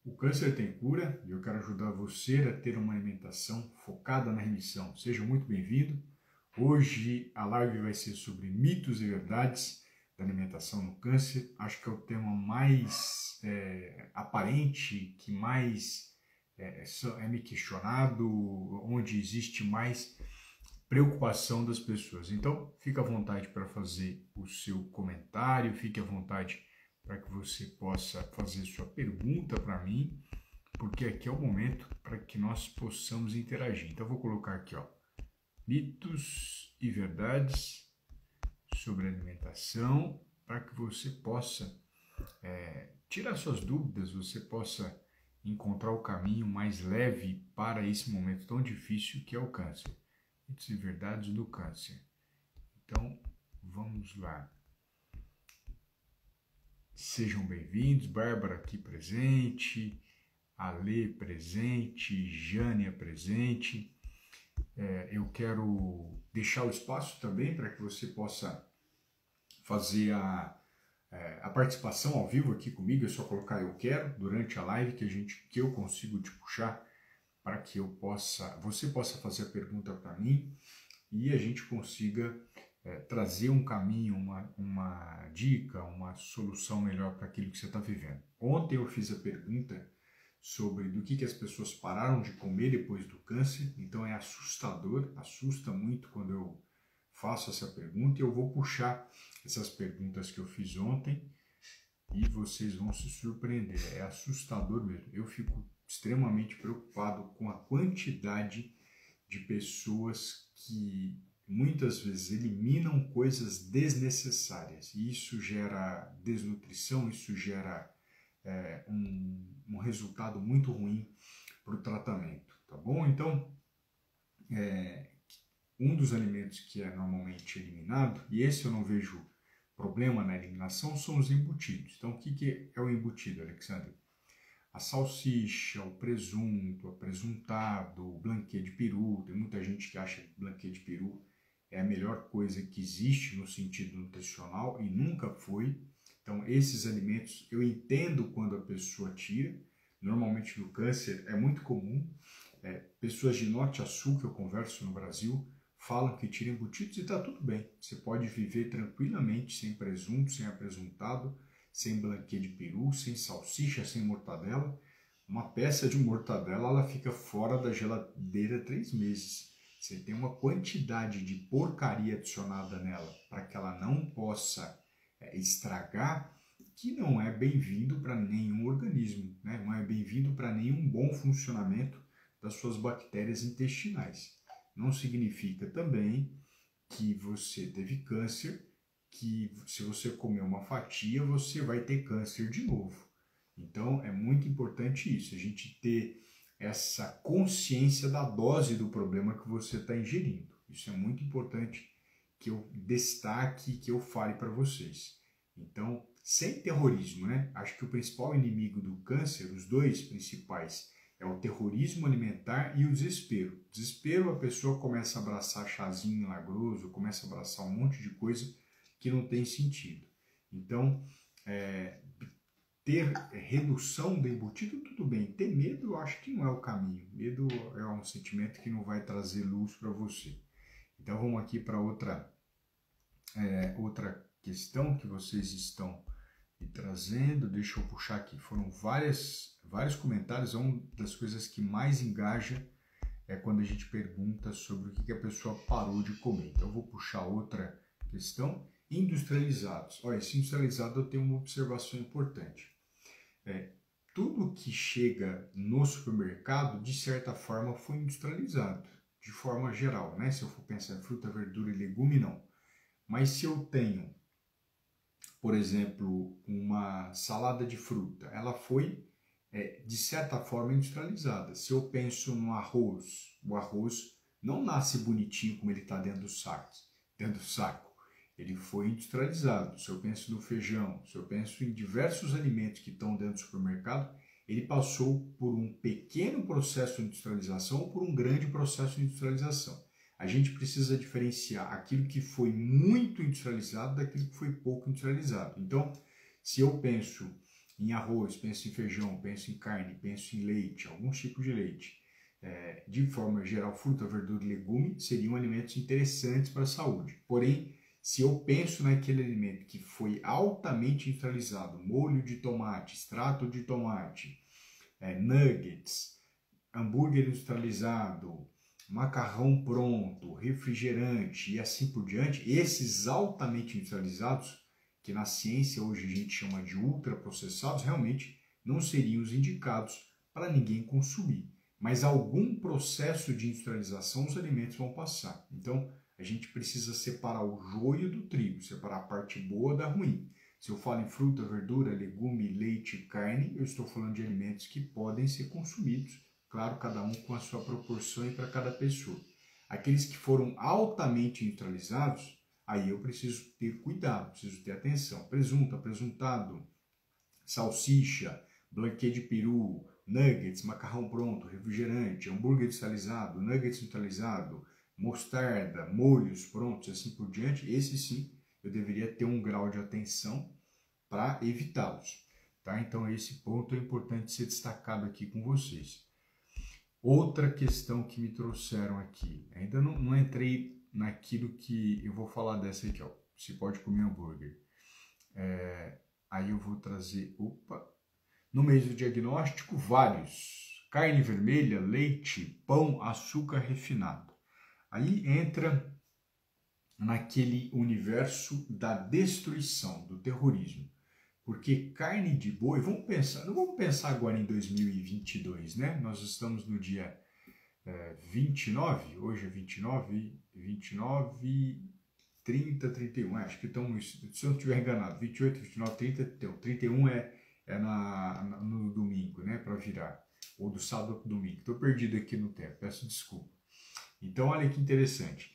O câncer tem cura e eu quero ajudar você a ter uma alimentação focada na remissão. Seja muito bem-vindo. Hoje a live vai ser sobre mitos e verdades da alimentação no câncer. Acho que é o tema mais aparente, que mais é me questionado, onde existe mais preocupação das pessoas. Então, fique à vontade para fazer o seu comentário, fique à vontade para que você possa fazer sua pergunta para mim, porque aqui é o momento para que nós possamos interagir. Então, eu vou colocar aqui, ó, mitos e verdades sobre alimentação, para que você possa tirar suas dúvidas, você possa encontrar o caminho mais leve para esse momento tão difícil que é o câncer. Mitos e verdades do câncer. Então, vamos lá. Sejam bem-vindos, Bárbara aqui presente, Ale presente, Jânia presente. Eu quero deixar o espaço também para que você possa fazer a participação ao vivo aqui comigo. É só colocar eu quero durante a live que eu consigo te puxar para que você possa fazer a pergunta para mim e a gente consiga trazer um caminho, uma dica, uma solução melhor para aquilo que você está vivendo. Ontem eu fiz a pergunta sobre do que as pessoas pararam de comer depois do câncer, então é assustador, assusta muito quando eu faço essa pergunta e eu vou puxar essas perguntas que eu fiz ontem e vocês vão se surpreender, é assustador mesmo. Eu fico extremamente preocupado com a quantidade de pessoas que muitas vezes eliminam coisas desnecessárias e isso gera desnutrição, isso gera um resultado muito ruim para o tratamento, tá bom? Então, um dos alimentos que é normalmente eliminado, e esse eu não vejo problema na eliminação, são os embutidos. Então, o que é o embutido, Alexandre? A salsicha, o presunto, o apresuntado, o blanquê de peru. Tem muita gente que acha que blanquê de peru é a melhor coisa que existe no sentido nutricional e nunca foi. Então, esses alimentos eu entendo quando a pessoa tira. Normalmente no câncer é muito comum. Pessoas de norte a sul que eu converso no Brasil falam que tiram embutidos e está tudo bem. Você pode viver tranquilamente sem presunto, sem apresuntado, sem blanquê de peru, sem salsicha, sem mortadela. Uma peça de mortadela ela fica fora da geladeira 3 meses. Você tem uma quantidade de porcaria adicionada nela para que ela não possa estragar, que não é bem-vindo para nenhum organismo, né? Não é bem-vindo para nenhum bom funcionamento das suas bactérias intestinais. Não significa também que você teve câncer, que se você comer uma fatia, você vai ter câncer de novo. Então, é muito importante isso, a gente ter essa consciência da dose do problema que você está ingerindo. Isso é muito importante que eu destaque, que eu fale para vocês. Então, sem terrorismo, né? Acho que o principal inimigo do câncer, os dois principais, é o terrorismo alimentar e o desespero. Desespero, a pessoa começa a abraçar chazinho milagroso, começa a abraçar um monte de coisa que não tem sentido. Então, ter redução do embutido, tudo bem. Ter medo, eu acho que não é o caminho. Medo é um sentimento que não vai trazer luz para você. Então, vamos aqui para outra questão que vocês estão me trazendo. Deixa eu puxar aqui. Foram vários comentários. Uma das coisas que mais engaja é quando a gente pergunta sobre o que a pessoa parou de comer. Então, eu vou puxar outra questão. Industrializados. Olha, esse industrializado eu tenho uma observação importante. Tudo que chega no supermercado, de certa forma, foi industrializado, de forma geral, né? Se eu for pensar em fruta, verdura e legume, não. Mas se eu tenho, por exemplo, uma salada de fruta, ela foi, de certa forma, industrializada. Se eu penso no arroz, o arroz não nasce bonitinho como ele está dentro do saco. Ele foi industrializado. Se eu penso no feijão, se eu penso em diversos alimentos que estão dentro do supermercado, ele passou por um pequeno processo de industrialização ou por um grande processo de industrialização. A gente precisa diferenciar aquilo que foi muito industrializado daquilo que foi pouco industrializado. Então, se eu penso em arroz, penso em feijão, penso em carne, penso em leite, alguns tipos de leite. De forma geral, fruta, verdura e legume seriam alimentos interessantes para a saúde. Porém, se eu penso naquele alimento que foi altamente industrializado, molho de tomate, extrato de tomate, nuggets, hambúrguer industrializado, macarrão pronto, refrigerante e assim por diante, esses altamente industrializados, que na ciência hoje a gente chama de ultraprocessados, realmente não seriam os indicados para ninguém consumir. Mas algum processo de industrialização os alimentos vão passar. Então, a gente precisa separar o joio do trigo, separar a parte boa da ruim. Se eu falo em fruta, verdura, legume, leite e carne, eu estou falando de alimentos que podem ser consumidos, claro, cada um com a sua proporção e para cada pessoa. Aqueles que foram altamente industrializados, aí eu preciso ter cuidado, preciso ter atenção. Presunto, apresuntado, salsicha, blanquê de peru, nuggets, macarrão pronto, refrigerante, hambúrguer industrializado, nuggets industrializado, mostarda, molhos prontos, assim por diante, esse sim eu deveria ter um grau de atenção para evitá-los. Tá? Então esse ponto é importante ser destacado aqui com vocês. Outra questão que me trouxeram aqui, ainda não entrei naquilo que eu vou falar dessa aqui, ó, se pode comer hambúrguer. Aí eu vou trazer, no meio do diagnóstico, vários, carne vermelha, leite, pão, açúcar refinado. Aí entra naquele universo da destruição, do terrorismo. Porque carne de boi, não vamos pensar agora em 2022, né? Nós estamos no dia 29, hoje é 29, 30, 31, acho que estamos, se eu não estiver enganado, 28, 29, 30, 31 é no domingo, né, para virar, ou do sábado para o domingo. Estou perdido aqui no tempo, peço desculpa. Então, olha que interessante.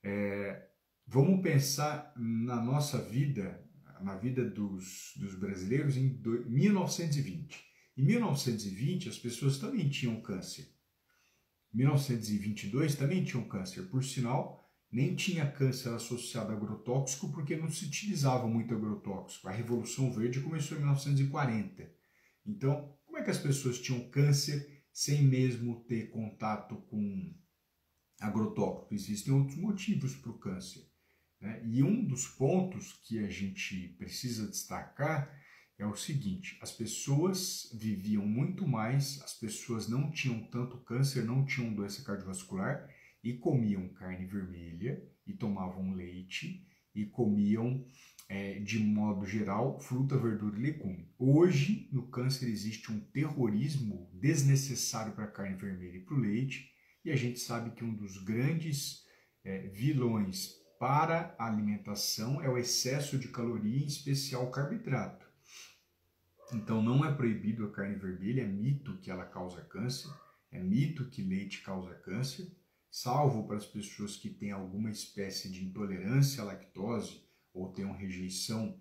Vamos pensar na nossa vida, na vida dos brasileiros em 1920. Em 1920, as pessoas também tinham câncer. Em 1922 também tinham câncer. Por sinal, nem tinha câncer associado a agrotóxico porque não se utilizava muito agrotóxico. A Revolução Verde começou em 1940. Então, como é que as pessoas tinham câncer sem mesmo ter contato com agrotóxico? Existem outros motivos para o câncer, né? E um dos pontos que a gente precisa destacar é o seguinte: as pessoas viviam muito mais, as pessoas não tinham tanto câncer, não tinham doença cardiovascular e comiam carne vermelha e tomavam leite e comiam, de modo geral, fruta, verdura e legume. Hoje, no câncer, existe um terrorismo desnecessário para a carne vermelha e para o leite, e a gente sabe que um dos grandes vilões para a alimentação é o excesso de caloria, em especial o carboidrato. Então não é proibido a carne vermelha, é mito que ela causa câncer, é mito que leite causa câncer, salvo para as pessoas que têm alguma espécie de intolerância à lactose ou tenham rejeição,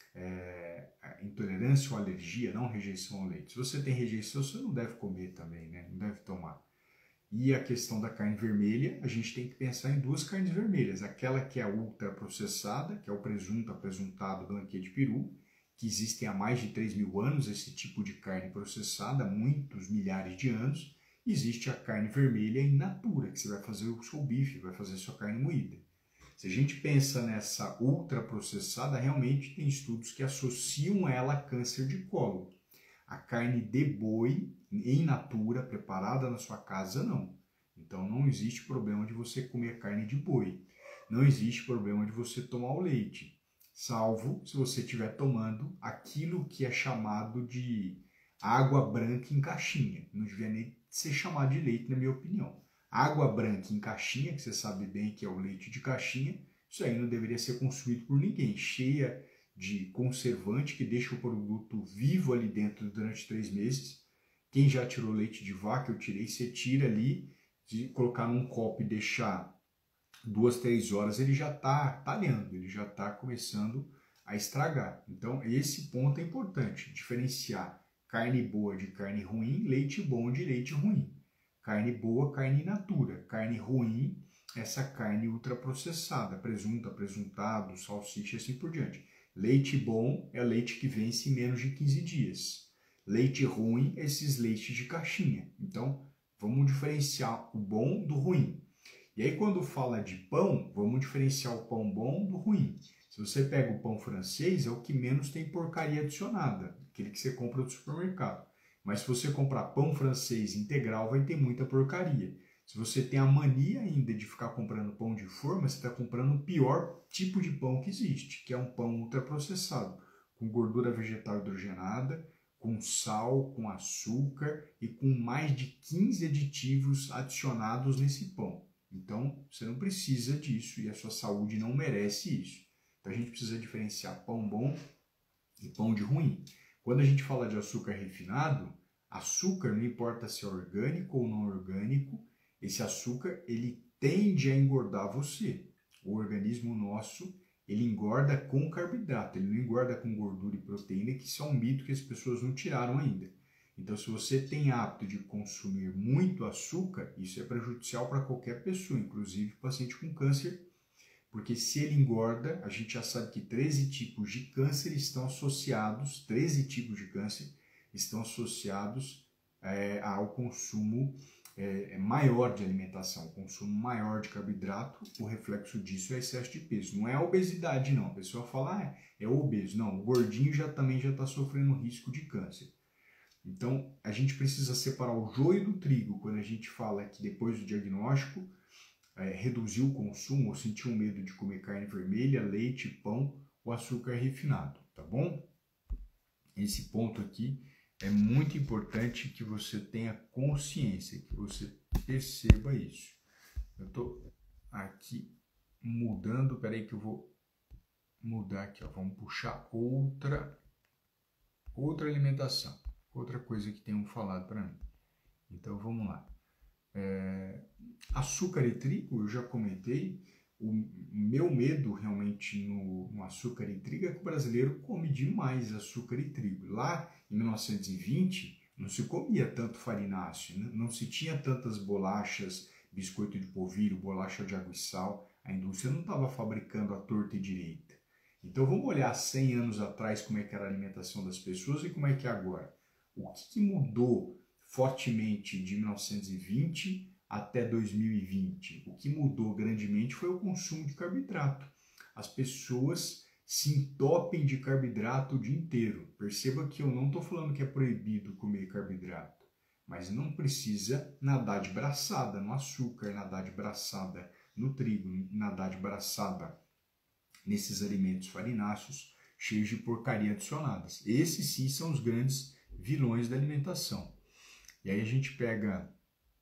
intolerância ou alergia, não rejeição ao leite. Se você tem rejeição, você não deve comer também, né? Não deve tomar. E a questão da carne vermelha, a gente tem que pensar em duas carnes vermelhas. Aquela que é ultraprocessada, que é o presunto, apresuntado, blanquê de peru, que existem há mais de 3.000 anos, esse tipo de carne processada, há muitos milhares de anos. Existe a carne vermelha in natura, que você vai fazer o seu bife, vai fazer a sua carne moída. Se a gente pensa nessa ultraprocessada, realmente tem estudos que associam ela a câncer de cólon. A carne de boi, in natura, preparada na sua casa, não. Então não existe problema de você comer carne de boi. Não existe problema de você tomar o leite, salvo se você estiver tomando aquilo que é chamado de água branca em caixinha. Não devia nem ser chamado de leite, na minha opinião. Água branca em caixinha, que você sabe bem que é o leite de caixinha, isso aí não deveria ser consumido por ninguém. Cheia de conservante que deixa o produto vivo ali dentro durante 3 meses. Quem já tirou leite de vaca, eu tirei, você tira ali, de colocar num copo e deixar 2, 3 horas, ele já está talhando, ele já está começando a estragar. Então, esse ponto é importante, diferenciar carne boa de carne ruim, leite bom de leite ruim. Carne boa, carne in natura. Carne ruim, essa carne ultraprocessada, presunto, apresuntado, salsicha e assim por diante. Leite bom é leite que vence em menos de 15 dias. Leite ruim é esses leites de caixinha. Então, vamos diferenciar o bom do ruim. E aí, quando fala de pão, vamos diferenciar o pão bom do ruim. Se você pega o pão francês, é o que menos tem porcaria adicionada, aquele que você compra do supermercado. Mas se você comprar pão francês integral, vai ter muita porcaria. Se você tem a mania ainda de ficar comprando pão de forma, você está comprando o pior tipo de pão que existe, que é um pão ultraprocessado, com gordura vegetal hidrogenada, com sal, com açúcar e com mais de 15 aditivos adicionados nesse pão. Então, você não precisa disso e a sua saúde não merece isso. Então, a gente precisa diferenciar pão bom e pão de ruim. Quando a gente fala de açúcar refinado, açúcar, não importa se é orgânico ou não orgânico, esse açúcar ele tende a engordar você. O organismo nosso, ele engorda com carboidrato, ele não engorda com gordura e proteína, que isso é um mito que as pessoas não tiraram ainda. Então, se você tem hábito de consumir muito açúcar, isso é prejudicial para qualquer pessoa, inclusive paciente com câncer, porque se ele engorda, a gente já sabe que 13 tipos de câncer estão associados, 13 tipos de câncer estão associados ao consumo maior de alimentação, consumo maior de carboidrato. O reflexo disso é excesso de peso. Não é a obesidade, não. A pessoa fala, é obeso. Não, o gordinho também já está sofrendo risco de câncer. Então, a gente precisa separar o joio do trigo quando a gente fala que depois do diagnóstico, reduziu o consumo ou sentiu medo de comer carne vermelha, leite, pão ou açúcar refinado, tá bom? Esse ponto aqui é muito importante que você tenha consciência, que você perceba isso. Eu estou aqui mudando, peraí que eu vou mudar aqui, ó. Vamos puxar outra alimentação, outra coisa que tenham falado para mim. Então vamos lá. Açúcar e trigo, eu já comentei. O meu medo realmente no açúcar e trigo é que o brasileiro come demais açúcar e trigo. Lá em 1920 não se comia tanto farináceo, né? Não se tinha tantas bolachas, biscoito de polvilho, bolacha de água e sal. A indústria não estava fabricando à torta e direita. Então vamos olhar 100 anos atrás como é que era a alimentação das pessoas e como é que é agora. O que mudou fortemente de 1920 até 2020? O que mudou grandemente foi o consumo de carboidrato. As pessoas se entopem de carboidrato o dia inteiro. Perceba que eu não estou falando que é proibido comer carboidrato, mas não precisa nadar de braçada no açúcar, nadar de braçada no trigo, nadar de braçada nesses alimentos farináceos cheios de porcaria adicionadas. Esses sim são os grandes vilões da alimentação. E aí a gente pega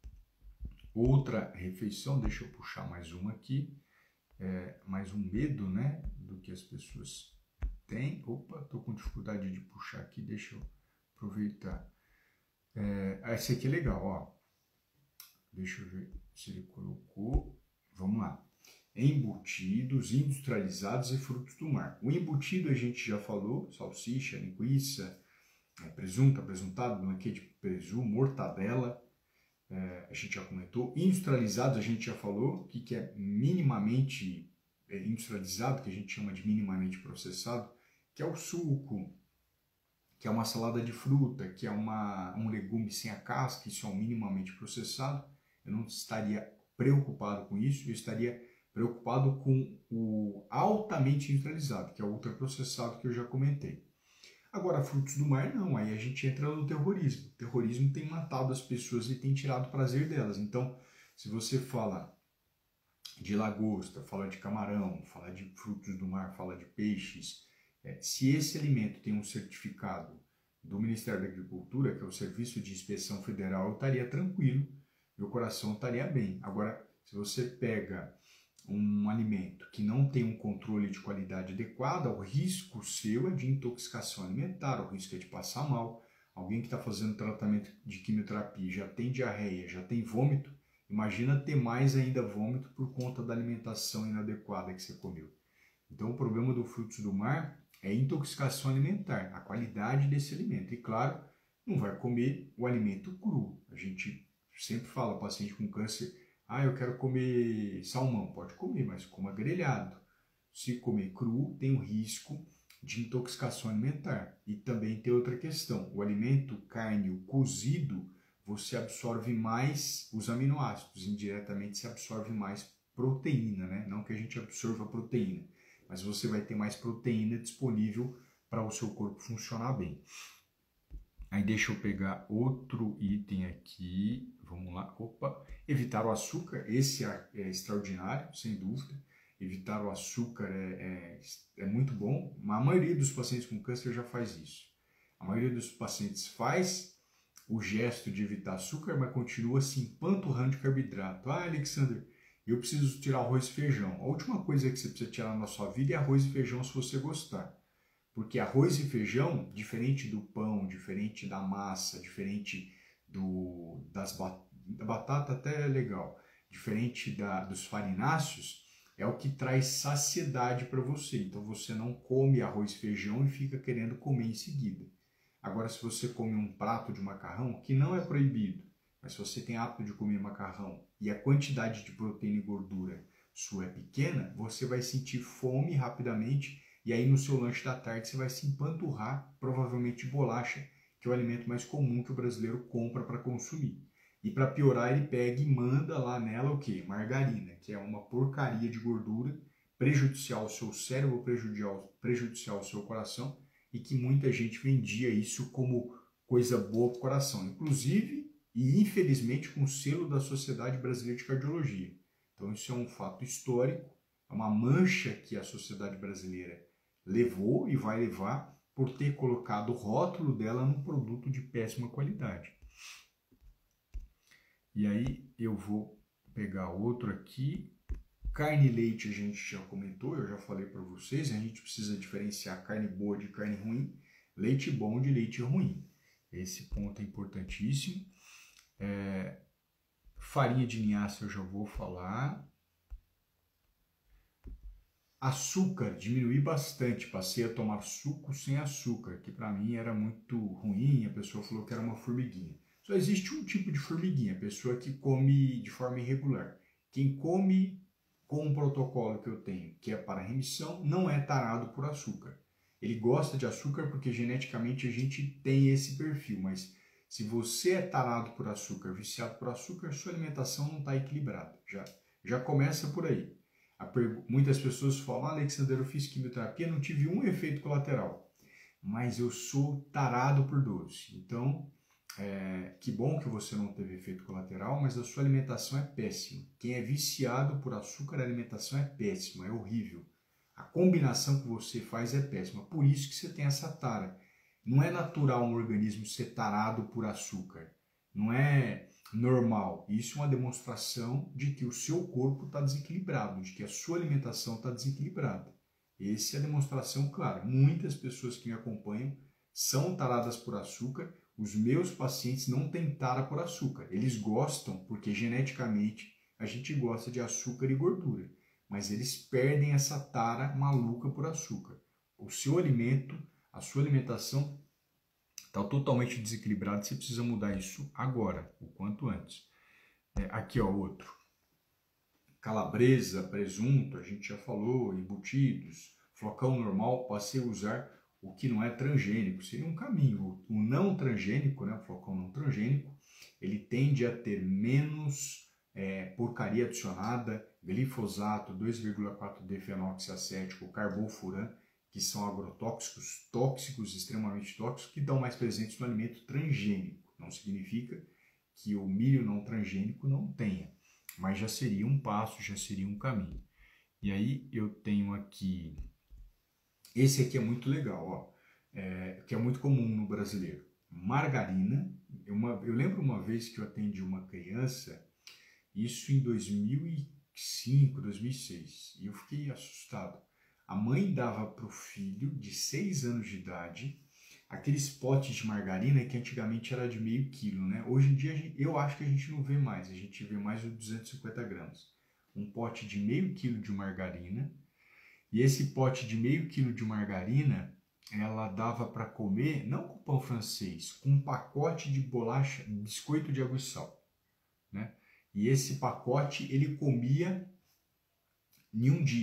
outra refeição, deixa eu puxar mais uma aqui, mais um medo, né, do que as pessoas têm. Opa, estou com dificuldade de puxar aqui, deixa eu aproveitar. Esse aqui é legal, ó. Deixa eu ver se ele colocou. Vamos lá. Embutidos, industrializados e frutos do mar. O embutido a gente já falou, salsicha, linguiça, presunto, apresuntado, banquete de presunto, mortadela, a gente já comentou. Industrializados a gente já falou, o que é minimamente industrializado, que a gente chama de minimamente processado, que é o suco, que é uma salada de fruta, que é um legume sem a casca, isso é um minimamente processado. Eu não estaria preocupado com isso, eu estaria preocupado com o altamente industrializado, que é o ultraprocessado que eu já comentei. Agora, frutos do mar não, aí a gente entra no terrorismo. O terrorismo tem matado as pessoas e tem tirado o prazer delas. Então, se você fala de lagosta, fala de camarão, fala de frutos do mar, fala de peixes, se esse alimento tem um certificado do Ministério da Agricultura, que é o Serviço de Inspeção Federal, eu estaria tranquilo, meu coração estaria bem. Agora, se você pega um alimento que não tem um controle de qualidade adequada, o risco seu é de intoxicação alimentar, o risco é de passar mal. Alguém que está fazendo tratamento de quimioterapia já tem diarreia, já tem vômito, imagina ter mais ainda vômito por conta da alimentação inadequada que você comeu. Então o problema do frutos do mar é intoxicação alimentar, a qualidade desse alimento. E claro, não vai comer o alimento cru. A gente sempre fala, paciente com câncer, eu quero comer salmão. Pode comer, mas coma grelhado. Se comer cru, tem o risco de intoxicação alimentar. E também tem outra questão, o alimento carne cozido, você absorve mais os aminoácidos, indiretamente se absorve mais proteína, né? Não que a gente absorva proteína, mas você vai ter mais proteína disponível para o seu corpo funcionar bem. Aí deixa eu pegar outro item aqui, vamos lá, opa, evitar o açúcar, esse é extraordinário, sem dúvida, evitar o açúcar é muito bom, a maioria dos pacientes com câncer já faz isso, a maioria dos pacientes faz o gesto de evitar açúcar, mas continua se empanturrando de carboidrato. Ah, Alexander, eu preciso tirar arroz e feijão. A última coisa que você precisa tirar na sua vida é arroz e feijão se você gostar. Porque arroz e feijão, diferente do pão, diferente da massa, diferente da batata até é legal, diferente dos farináceos, é o que traz saciedade para você. Então você não come arroz e feijão e fica querendo comer em seguida. Agora, se você come um prato de macarrão, que não é proibido, mas se você tem hábito de comer macarrão e a quantidade de proteína e gordura sua é pequena, você vai sentir fome rapidamente e aí no seu lanche da tarde você vai se empanturrar, provavelmente bolacha, que é o alimento mais comum que o brasileiro compra para consumir. E para piorar, ele pega e manda lá nela o quê? Margarina, que é uma porcaria de gordura, prejudicial ao seu cérebro, prejudicial ao seu coração, e que muita gente vendia isso como coisa boa para o coração, inclusive e infelizmente com o selo da Sociedade Brasileira de Cardiologia. Então isso é um fato histórico, é uma mancha que a sociedade brasileira levou e vai levar por ter colocado o rótulo dela num produto de péssima qualidade. E aí eu vou pegar outro aqui. Carne e leite a gente já comentou, eu já falei para vocês, a gente precisa diferenciar carne boa de carne ruim, leite bom de leite ruim. Esse ponto é importantíssimo. Farinha de linhaça eu já vou falar. Açúcar, diminuí bastante, passei a tomar suco sem açúcar, que para mim era muito ruim, a pessoa falou que era uma formiguinha. Só existe um tipo de formiguinha, a pessoa que come de forma irregular. Quem come com um protocolo que eu tenho, que é para remissão, não é tarado por açúcar. Ele gosta de açúcar porque geneticamente a gente tem esse perfil, mas se você é tarado por açúcar, viciado por açúcar, sua alimentação não está equilibrada. Já começa por aí. Muitas pessoas falam, Alexander, eu fiz quimioterapia, não tive um efeito colateral, mas eu sou tarado por doce. Então, que bom que você não teve efeito colateral, mas a sua alimentação é péssima. Quem é viciado por açúcar, a alimentação é péssima, é horrível. A combinação que você faz é péssima, por isso que você tem essa tara. Não é natural um organismo ser tarado por açúcar, não é normal. Isso é uma demonstração de que o seu corpo está desequilibrado, de que a sua alimentação está desequilibrada. Essa é a demonstração clara. Muitas pessoas que me acompanham são taradas por açúcar. Os meus pacientes não têm tara por açúcar. Eles gostam porque geneticamente a gente gosta de açúcar e gordura, mas eles perdem essa tara maluca por açúcar. O seu alimento, a sua alimentação está totalmente desequilibrada, você precisa mudar isso agora, o quanto antes. Aqui, ó, outro. Calabresa, presunto, a gente já falou, embutidos, flocão normal, passei a usar o que não é transgênico, seria um caminho. O não transgênico, né, o flocão não transgênico, ele tende a ter menos porcaria adicionada, glifosato, 2,4-D-fenoxiacético, carbofuran, que são agrotóxicos, tóxicos, extremamente tóxicos, que estão mais presentes no alimento transgênico. Não significa que o milho não transgênico não tenha, mas já seria um passo, já seria um caminho. E aí eu tenho aqui, esse aqui é muito legal, ó, que é muito comum no brasileiro. Margarina, eu lembro uma vez que eu atendi uma criança, isso em 2005, 2006, e eu fiquei assustado. A mãe dava para o filho de 6 anos de idade aqueles potes de margarina que antigamente era de meio quilo, né? Hoje em dia eu acho que a gente não vê mais, a gente vê mais os 250 gramas. Um pote de meio quilo de margarina, e esse pote de meio quilo de margarina, ela dava para comer, não com pão francês, com um pacote de bolacha, biscoito de água e sal, né? E esse pacote ele comia em um dia.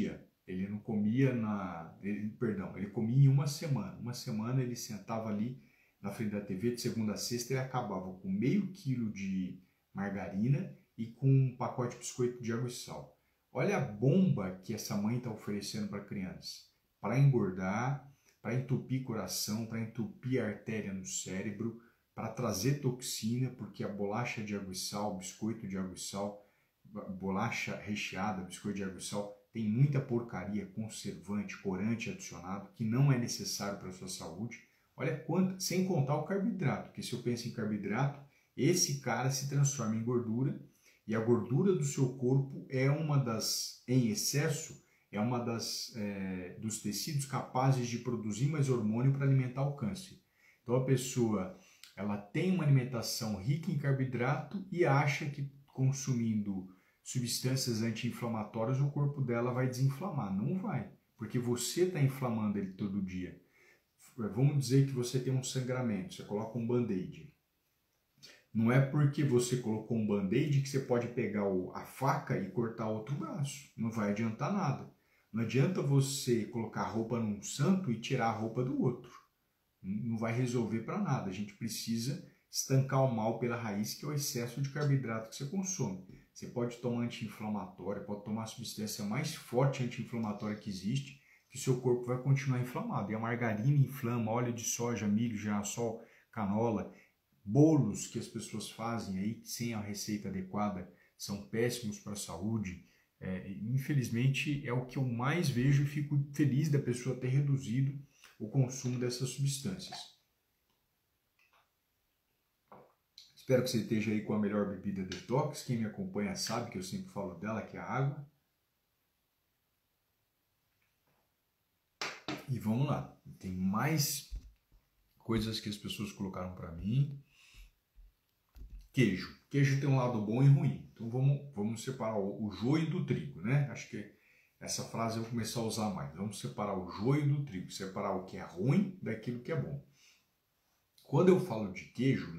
Ele não comia ele comia em uma semana. Uma semana ele sentava ali na frente da TV, de segunda a sexta, ele acabava com meio quilo de margarina e com um pacote de biscoito de água e sal. Olha a bomba que essa mãe está oferecendo para a criança. Para engordar, para entupir coração, para entupir a artéria no cérebro, para trazer toxina, porque a bolacha de água e sal, biscoito de água e sal, bolacha recheada, biscoito de água e sal, tem muita porcaria, conservante, corante adicionado, que não é necessário para a sua saúde. Olha quanto, sem contar o carboidrato, porque se eu penso em carboidrato, esse cara se transforma em gordura, e a gordura do seu corpo é uma das, em excesso, é uma dos tecidos capazes de produzir mais hormônio para alimentar o câncer. Então a pessoa, ela tem uma alimentação rica em carboidrato e acha que consumindo substâncias anti-inflamatórias o corpo dela vai desinflamar. Não vai, porque você está inflamando ele todo dia. Vamos dizer que você tem um sangramento, você coloca um band-aid. Não é porque você colocou um band-aid que você pode pegar a faca e cortar outro braço. Não vai adiantar nada. Não adianta você colocar a roupa num santo e tirar a roupa do outro. Não vai resolver para nada. A gente precisa estancar o mal pela raiz, que é o excesso de carboidrato que você consome. Você pode tomar anti-inflamatório, pode tomar a substância mais forte anti-inflamatória que existe, que o seu corpo vai continuar inflamado. E a margarina inflama, óleo de soja, milho, girassol, canola, bolos que as pessoas fazem aí sem a receita adequada são péssimos para a saúde. Infelizmente é o que eu mais vejo e fico feliz da pessoa ter reduzido o consumo dessas substâncias. Espero que você esteja aí com a melhor bebida detox. Quem me acompanha sabe que eu sempre falo dela, que é a água. E vamos lá. Tem mais coisas que as pessoas colocaram para mim. Queijo. Queijo tem um lado bom e ruim. Então vamos separar o joio do trigo, né? Acho que essa frase eu vou começar a usar mais. Vamos separar o joio do trigo, separar o que é ruim daquilo que é bom. Quando eu falo de queijo,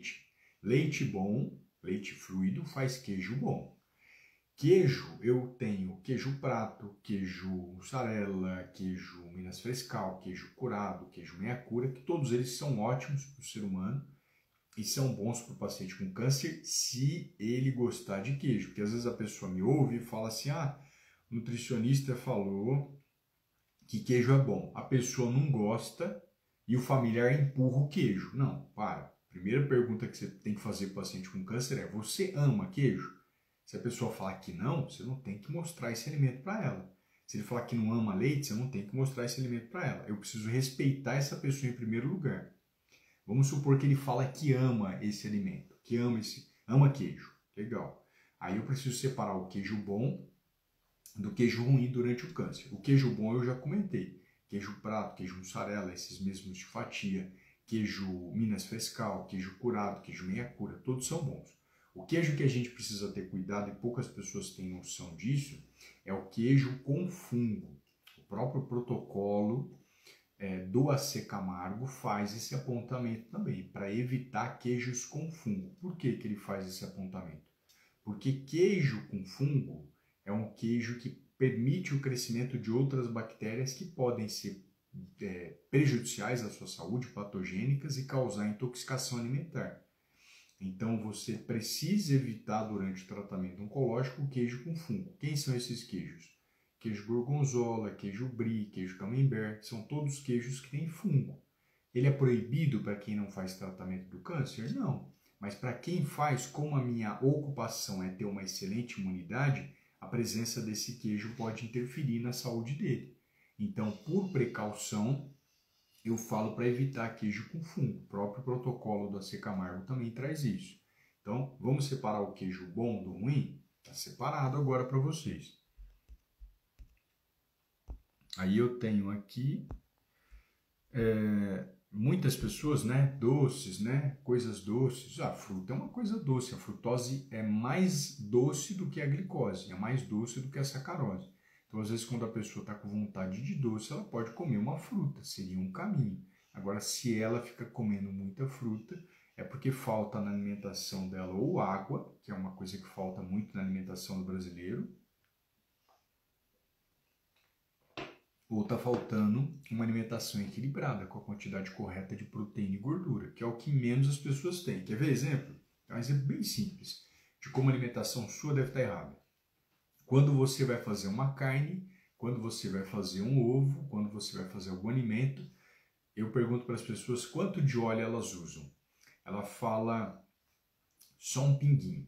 leite bom, leite fluido faz queijo bom. Queijo, eu tenho queijo prato, queijo mussarela, queijo Minas Frescal, queijo curado, queijo meia cura, que todos eles são ótimos para o ser humano e são bons para o paciente com câncer se ele gostar de queijo. Porque às vezes a pessoa me ouve e fala assim, o nutricionista falou que queijo é bom. A pessoa não gosta e o familiar empurra o queijo. Não, para. Primeira pergunta que você tem que fazer para o paciente com câncer é, você ama queijo? Se a pessoa falar que não, você não tem que mostrar esse alimento para ela. Se ele falar que não ama leite, você não tem que mostrar esse alimento para ela. Eu preciso respeitar essa pessoa em primeiro lugar. Vamos supor que ele fala que ama esse alimento, que ama queijo. Legal. Aí eu preciso separar o queijo bom do queijo ruim durante o câncer. O queijo bom eu já comentei. Queijo prato, queijo mussarela, esses mesmos de fatia, queijo Minas Frescal, queijo curado, queijo meia cura, todos são bons. O queijo que a gente precisa ter cuidado, e poucas pessoas têm noção disso, é o queijo com fungo. O próprio protocolo do AC Camargo faz esse apontamento também, para evitar queijos com fungo. Por que ele faz esse apontamento? Porque queijo com fungo é um queijo que permite o crescimento de outras bactérias que podem ser prejudiciais à sua saúde, patogênicas e causar intoxicação alimentar. Então você precisa evitar durante o tratamento oncológico o queijo com fungo. Quem são esses queijos? Queijo gorgonzola, queijo brie, queijo camembert, são todos queijos que têm fungo. Ele é proibido para quem não faz tratamento do câncer? Não. Mas para quem faz, como a minha ocupação é ter uma excelente imunidade, a presença desse queijo pode interferir na saúde dele. Então, por precaução, eu falo para evitar queijo com fungo. O próprio protocolo da AC Camargo também traz isso. Então, vamos separar o queijo bom do ruim? Está separado agora para vocês. Aí eu tenho aqui muitas pessoas, né, doces, né, coisas doces. A fruta é uma coisa doce. A frutose é mais doce do que a glicose, é mais doce do que a sacarose. Então, às vezes, quando a pessoa está com vontade de doce, ela pode comer uma fruta, seria um caminho. Agora, se ela fica comendo muita fruta, é porque falta na alimentação dela ou água, que é uma coisa que falta muito na alimentação do brasileiro, ou está faltando uma alimentação equilibrada, com a quantidade correta de proteína e gordura, que é o que menos as pessoas têm. Quer ver exemplo? É um exemplo bem simples de como a alimentação sua deve estar errada. Quando você vai fazer uma carne, quando você vai fazer um ovo, quando você vai fazer algum alimento, eu pergunto para as pessoas quanto de óleo elas usam. Ela fala só um pinguinho.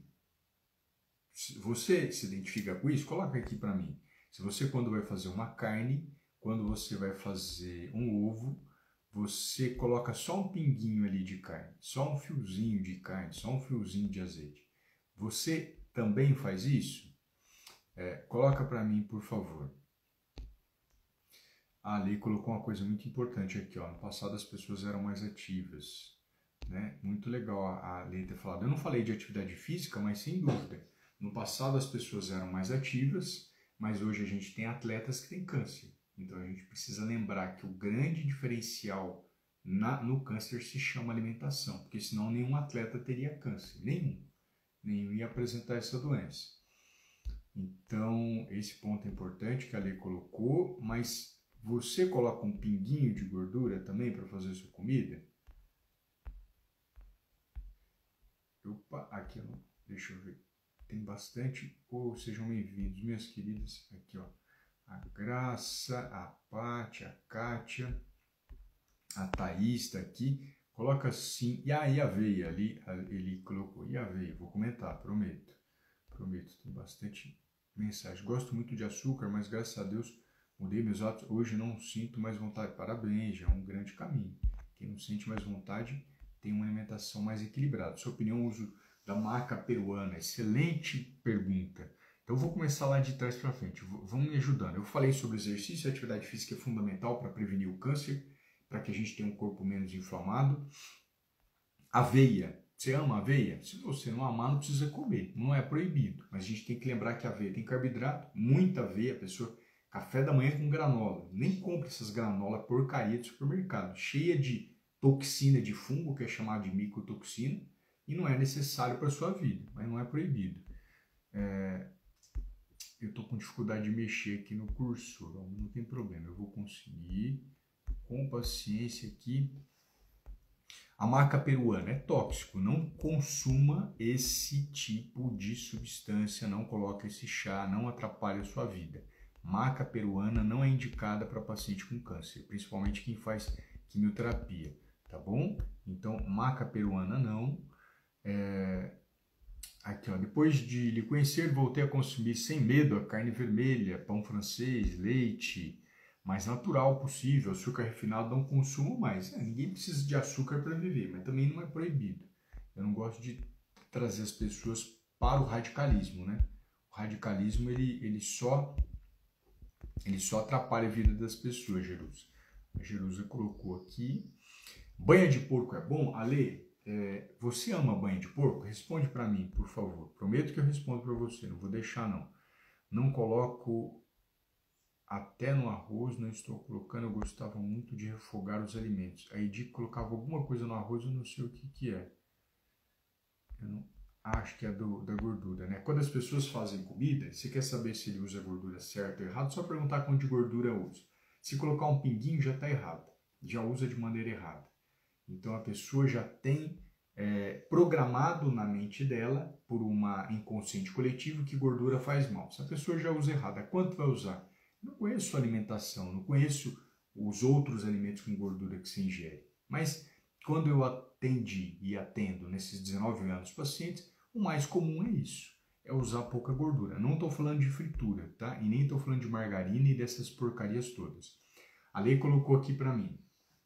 Você se identifica com isso? Coloca aqui para mim. Se você, quando vai fazer uma carne, quando você vai fazer um ovo, você coloca só um pinguinho ali de carne, só um fiozinho de carne, só um fiozinho de azeite. Você também faz isso? Coloca para mim, por favor. A lei colocou uma coisa muito importante aqui, ó. No passado as pessoas eram mais ativas, né? Muito legal a lei ter falado. Eu não falei de atividade física, mas sem dúvida. No passado as pessoas eram mais ativas, mas hoje a gente tem atletas que têm câncer. Então a gente precisa lembrar que o grande diferencial no câncer se chama alimentação, porque senão nenhum atleta teria câncer, nenhum ia apresentar essa doença. Então esse ponto é importante que a lei colocou, mas você coloca um pinguinho de gordura também para fazer sua comida? Opa, aqui não, deixa eu ver. Tem bastante. Sejam bem-vindos, minhas queridas. Aqui, ó. A Graça, a Pátia, a Kátia, a Thaís está aqui. Coloca sim. E a aveia ali, ele colocou. E a aveia? Vou comentar, prometo. Prometo, tem bastante mensagem. Gosto muito de açúcar, mas graças a Deus mudei meus hábitos. Hoje não sinto mais vontade. Parabéns, já é um grande caminho. Quem não sente mais vontade tem uma alimentação mais equilibrada. Sua opinião, uso da maca peruana? Excelente pergunta. Então eu vou começar lá de trás para frente. Vão me ajudando. Eu falei sobre exercício e atividade física é fundamental para prevenir o câncer, para que a gente tenha um corpo menos inflamado. Aveia. Você ama aveia? Se você não amar, não precisa comer. Não é proibido. Mas a gente tem que lembrar que a aveia tem carboidrato, muita aveia, a pessoa... Café da manhã com granola. Nem compre essas granolas porcaria de supermercado, cheia de toxina de fungo, que é chamada de micotoxina, e não é necessário para a sua vida, mas não é proibido. Eu estou com dificuldade de mexer aqui no cursor, não tem problema, eu vou conseguir, com paciência aqui. A maca peruana é tóxico, não consuma esse tipo de substância, não coloque esse chá, não atrapalhe a sua vida. Maca peruana não é indicada para paciente com câncer, principalmente quem faz quimioterapia, tá bom? Então, maca peruana não. Aqui, ó, depois de lhe conhecer, voltei a consumir sem medo a carne vermelha, pão francês, leite, mais natural possível, açúcar refinado não consumo mais. Ninguém precisa de açúcar para viver, mas também não é proibido. Eu não gosto de trazer as pessoas para o radicalismo, né? O radicalismo, ele só atrapalha a vida das pessoas, Jerusa. A Jerusa colocou aqui. Banha de porco é bom? Ale, você ama banha de porco? Responde para mim, por favor. Prometo que eu respondo para você, não vou deixar não. Não coloco até no arroz, não estou colocando, eu gostava muito de refogar os alimentos. A Edith colocava alguma coisa no arroz, eu não sei o que é. Eu não acho que é da gordura, né? Quando as pessoas fazem comida, você quer saber se ele usa a gordura certa ou errada, só perguntar quanto de gordura usa. Se colocar um pinguinho, já está errado. Já usa de maneira errada. Então a pessoa já tem programado na mente dela, por uma inconsciente coletivo, que gordura faz mal. Se a pessoa já usa errada, quanto vai usar? Não conheço a alimentação, não conheço os outros alimentos com gordura que se ingere. Mas quando eu atendi e atendo nesses 19 anos pacientes, o mais comum é isso, é usar pouca gordura. Não estou falando de fritura, tá? E nem estou falando de margarina e dessas porcarias todas. A lei colocou aqui para mim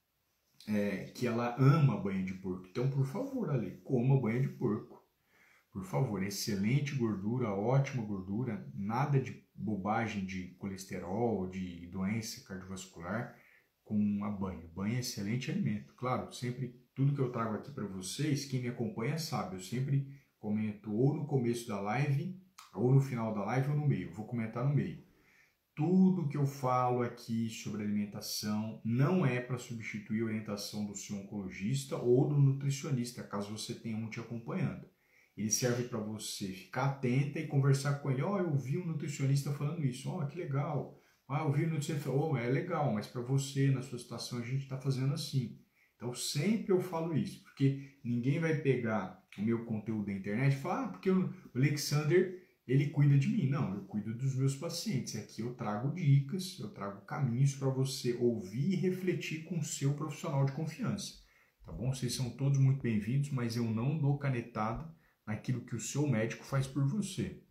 que ela ama banha de porco. Então, por favor, Ale, coma banha de porco. Por favor, excelente gordura, ótima gordura, nada de bobagem de colesterol, de doença cardiovascular com a banha. Banha é excelente alimento. Claro, sempre, tudo que eu trago aqui para vocês, quem me acompanha sabe, eu sempre comento ou no começo da live, ou no final da live, ou no meio. Eu vou comentar no meio. Tudo que eu falo aqui sobre alimentação não é para substituir a orientação do seu oncologista ou do nutricionista, caso você tenha um te acompanhando. Ele serve para você ficar atenta e conversar com ele. Eu vi um nutricionista falando isso. Que legal. Ah, eu vi no você falou, é legal, mas para você, na sua situação, a gente está fazendo assim. Então, sempre eu falo isso, porque ninguém vai pegar o meu conteúdo da internet e falar, porque o Alexander, ele cuida de mim. Não, eu cuido dos meus pacientes. Aqui eu trago dicas, eu trago caminhos para você ouvir e refletir com o seu profissional de confiança. Tá bom? Vocês são todos muito bem-vindos, mas eu não dou canetada naquilo que o seu médico faz por você.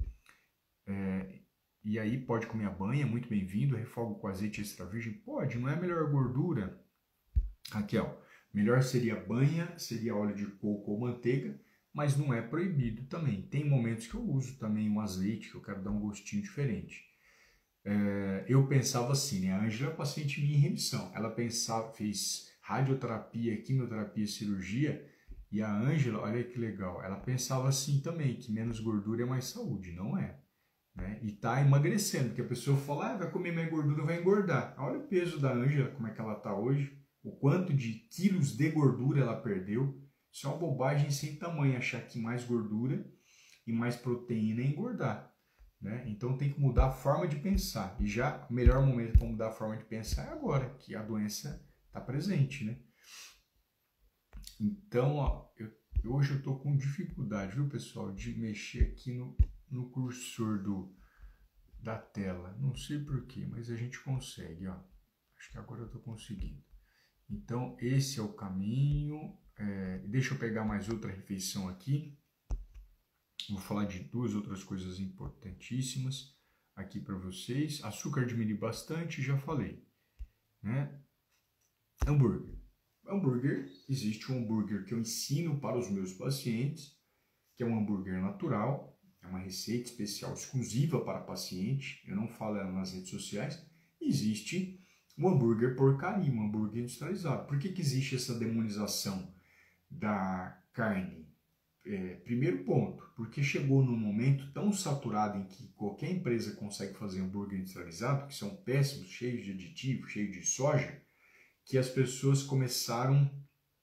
E aí pode comer a banha, muito bem-vindo, refogo com azeite extra virgem? Pode, não é a melhor gordura, Raquel. Melhor seria banha, seria óleo de coco ou manteiga, mas não é proibido também. Tem momentos que eu uso também um azeite, que eu quero dar um gostinho diferente. Eu pensava assim, né? A Ângela é paciente minha em remissão. Ela pensava, fez radioterapia, quimioterapia, cirurgia, e a Ângela, olha que legal, ela pensava assim também, que menos gordura é mais saúde. Não é. Né? E tá emagrecendo, porque a pessoa fala, vai comer mais gordura, vai engordar. Olha o peso da Ângela, como é que ela tá hoje, o quanto de quilos de gordura ela perdeu. Isso é uma bobagem sem tamanho, achar que mais gordura e mais proteína é engordar. Né? Então tem que mudar a forma de pensar. E já o melhor momento para mudar a forma de pensar é agora, que a doença está presente. Né? Então, ó, hoje eu estou com dificuldade, viu, pessoal, de mexer aqui no cursor da tela. Não sei porquê, mas a gente consegue. Ó. Acho que agora eu estou conseguindo. Então, esse é o caminho. Deixa eu pegar mais outra refeição aqui. Vou falar de duas outras coisas importantíssimas aqui para vocês. Açúcar diminui bastante, já falei. Né? Hambúrguer. Hambúrguer, existe um hambúrguer que eu ensino para os meus pacientes, que é um hambúrguer natural, é uma receita especial exclusiva para paciente, eu não falo ela nas redes sociais. Existe um hambúrguer porcaria, um hambúrguer industrializado. Por que existe essa demonização da carne? Primeiro ponto, porque chegou num momento tão saturado em que qualquer empresa consegue fazer hambúrguer industrializado, que são péssimos, cheios de aditivos, cheios de soja, que as pessoas começaram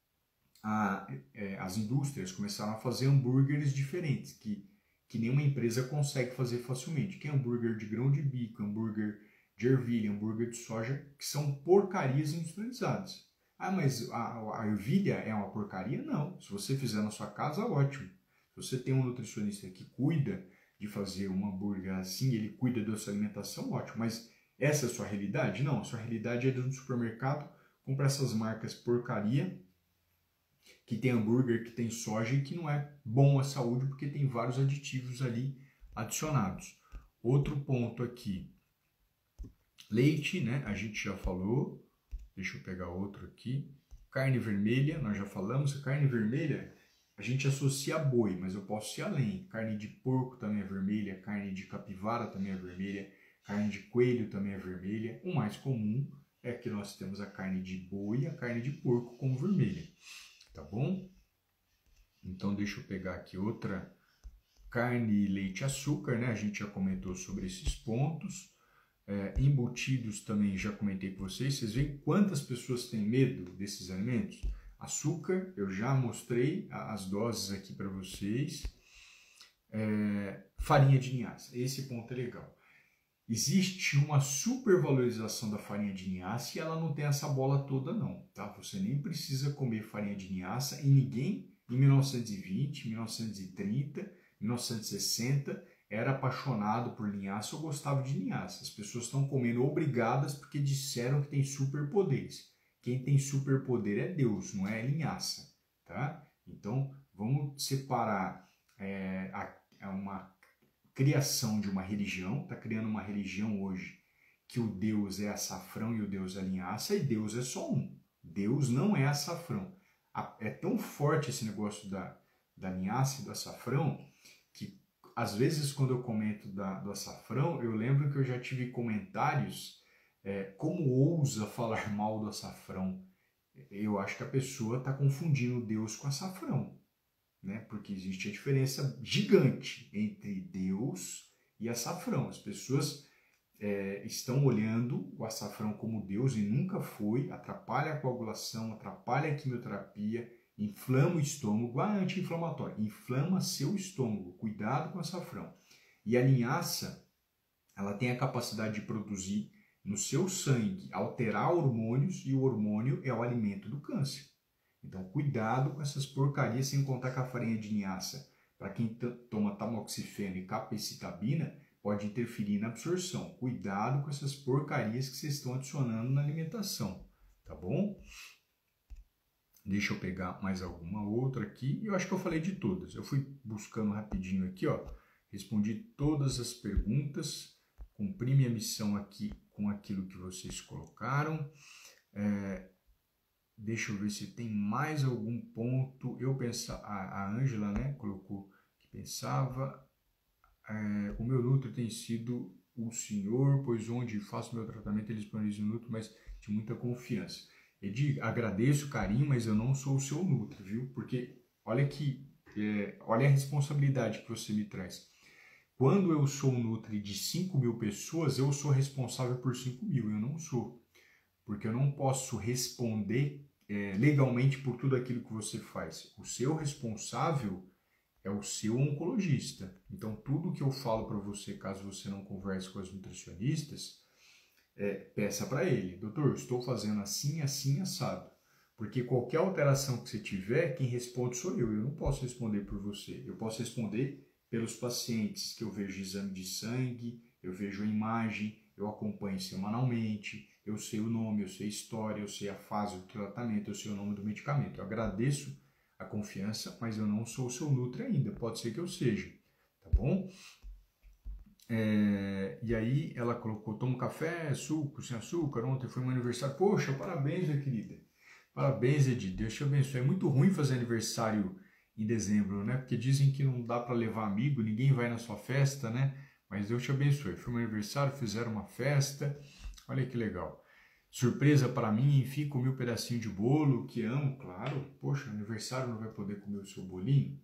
as indústrias começaram a fazer hambúrgueres diferentes, que nenhuma empresa consegue fazer facilmente, que é hambúrguer de grão de bico, hambúrguer de ervilha, hambúrguer de soja, que são porcarias industrializadas. Ah, mas a ervilha é uma porcaria? Não. Se você fizer na sua casa, ótimo. Se você tem um nutricionista que cuida de fazer um hambúrguer assim, ele cuida da sua alimentação, ótimo. Mas essa é a sua realidade? Não, a sua realidade é de um supermercado, comprar essas marcas porcaria, que tem hambúrguer, que tem soja e que não é bom à saúde porque tem vários aditivos ali adicionados. Outro ponto aqui, leite, né? A gente já falou. Deixa eu pegar outro aqui. Carne vermelha, nós já falamos. A carne vermelha a gente associa a boi, mas eu posso ir além. Carne de porco também é vermelha, carne de capivara também é vermelha, carne de coelho também é vermelha. O mais comum é que nós temos a carne de boi e a carne de porco como vermelha. Tá bom? Então deixa eu pegar aqui outra. Carne, leite e açúcar, né? A gente já comentou sobre esses pontos. Embutidos também já comentei com vocês. Vocês veem quantas pessoas têm medo desses alimentos? Açúcar, eu já mostrei as doses aqui para vocês. Farinha de linhaça, esse ponto é legal. Existe uma supervalorização da farinha de linhaça e ela não tem essa bola toda não, tá? Você nem precisa comer farinha de linhaça e ninguém em 1920, 1930, 1960 era apaixonado por linhaça ou gostava de linhaça. As pessoas estão comendo obrigadas porque disseram que tem superpoderes. Quem tem superpoder é Deus, não é linhaça, tá? Então, vamos separar uma criação de uma religião, está criando uma religião hoje que o Deus é açafrão e o Deus é linhaça, e Deus é só um. Deus não é açafrão. É tão forte esse negócio da linhaça e do açafrão que às vezes quando eu comento do açafrão, eu lembro que eu já tive comentários, como ousa falar mal do açafrão? Eu acho que a pessoa está confundindo Deus com açafrão. Né? Porque existe a diferença gigante entre Deus e açafrão. As pessoas estão olhando o açafrão como Deus e nunca foi, atrapalha a coagulação, atrapalha a quimioterapia, inflama o estômago, anti-inflamatório, inflama seu estômago, cuidado com o açafrão. E a linhaça, ela tem a capacidade de produzir no seu sangue alterar hormônios e o hormônio é o alimento do câncer. Então, cuidado com essas porcarias, sem contar com a farinha de linhaça. Para quem toma tamoxifeno e capecitabina, pode interferir na absorção. Cuidado com essas porcarias que vocês estão adicionando na alimentação, tá bom? Deixa eu pegar mais alguma outra aqui. Eu acho que eu falei de todas. Eu fui buscando rapidinho aqui, ó. Respondi todas as perguntas. Cumpri minha missão aqui com aquilo que vocês colocaram. Deixa eu ver se tem mais algum ponto. A Ângela, né, colocou que pensava. O meu nutri tem sido o senhor, pois onde faço meu tratamento eles planejam o nutri, mas de muita confiança. Edi, agradeço o carinho, mas eu não sou o seu nutri, viu? Porque olha olha a responsabilidade que você me traz. Quando eu sou um nutri de 5.000 pessoas, eu sou responsável por 5.000, eu não sou. Porque eu não posso responder legalmente por tudo aquilo que você faz. O seu responsável é o seu oncologista. Então, tudo que eu falo para você, caso você não converse com as nutricionistas, peça para ele. Doutor, estou fazendo assim, assim, assado. Porque qualquer alteração que você tiver, quem responde sou eu. Eu não posso responder por você. Eu posso responder pelos pacientes que eu vejo exame de sangue, eu vejo a imagem, eu acompanho semanalmente, eu sei o nome, eu sei a história, eu sei a fase do tratamento, eu sei o nome do medicamento. Eu agradeço a confiança, mas eu não sou o seu nutri ainda. Pode ser que eu seja, tá bom? E aí ela colocou, tomo café, suco, sem açúcar, ontem foi meu aniversário. Poxa, parabéns, minha querida. Parabéns, Edith, Deus te abençoe. É muito ruim fazer aniversário em dezembro, né? Porque dizem que não dá para levar amigo, ninguém vai na sua festa, né? Mas Deus te abençoe. Foi meu aniversário, fizeram uma festa, olha que legal. Surpresa para mim, enfim, comi um pedacinho de bolo, que amo, claro. Poxa, aniversário não vai poder comer o seu bolinho?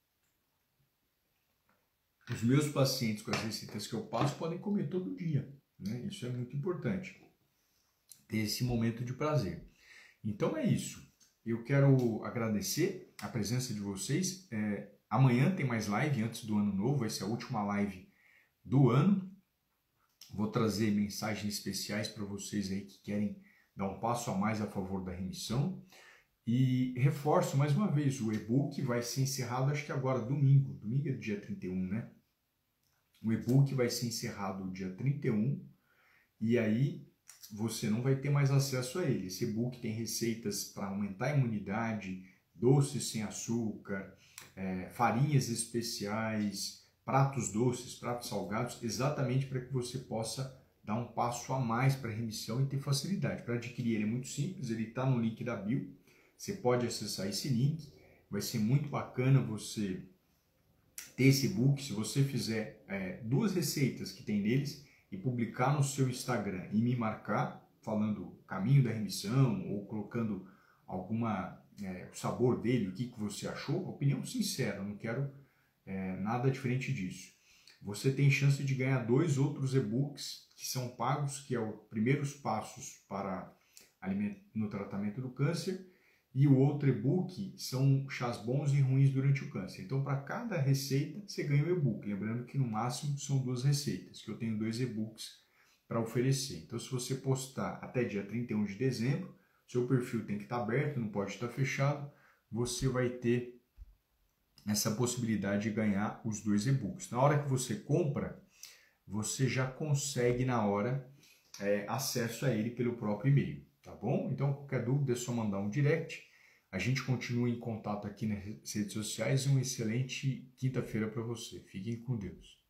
Os meus pacientes com as receitas que eu passo podem comer todo dia, né? Isso é muito importante, ter esse momento de prazer. Então é isso. Eu quero agradecer a presença de vocês. Amanhã tem mais live antes do ano novo, vai ser a última live do ano. Vou trazer mensagens especiais para vocês aí que querem dar um passo a mais a favor da remissão. E reforço mais uma vez, o e-book vai ser encerrado, acho que agora, domingo. Domingo é dia 31, né? O e-book vai ser encerrado dia 31 e aí você não vai ter mais acesso a ele. Esse e-book tem receitas para aumentar a imunidade, doces sem açúcar, farinhas especiais, pratos doces, pratos salgados, exatamente para que você possa dar um passo a mais para a remissão e ter facilidade. Para adquirir ele é muito simples, ele está no link da bio. Você pode acessar esse link, vai ser muito bacana você ter esse e-book. Se você fizer 2 receitas que tem neles e publicar no seu Instagram e me marcar, falando o caminho da remissão ou colocando o sabor dele, o que você achou, opinião sincera, não quero nada diferente disso. Você tem chance de ganhar 2 outros e-books que são pagos, que é os primeiros passos no tratamento do câncer, e o outro e-book são chás bons e ruins durante o câncer. Então, para cada receita, você ganha um e-book. Lembrando que no máximo são 2 receitas, que eu tenho 2 e-books para oferecer. Então, se você postar até dia 31 de dezembro, seu perfil tem que estar aberto, não pode estar fechado, você vai ter essa possibilidade de ganhar os 2 e-books. Na hora que você compra, você já consegue na hora acesso a ele pelo próprio e-mail, tá bom? Então, qualquer dúvida é só mandar um direct. A gente continua em contato aqui nas redes sociais e uma excelente quinta-feira para você. Fiquem com Deus.